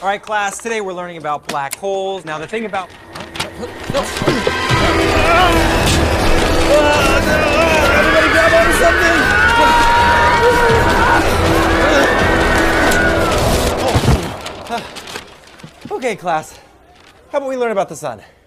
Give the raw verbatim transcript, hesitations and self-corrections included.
All right, class, today we're learning about black holes. Now, the thing about... No. Everybody grab onto something! Okay, class, how about we learn about the sun?